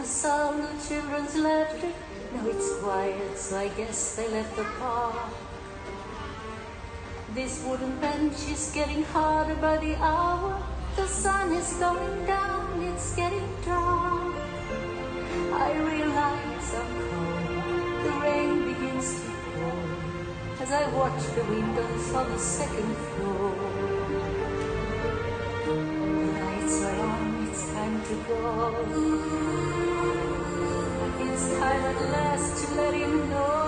sound of children's laughter. Now it's quiet, so I guess they left the park. This wooden bench is getting harder by the hour. The sun is going down, it's getting dark. I realize I'm cold, the rain begins to pour as I watch the windows on the second floor. The lights are on, it's time to go. It's time at last to let him know.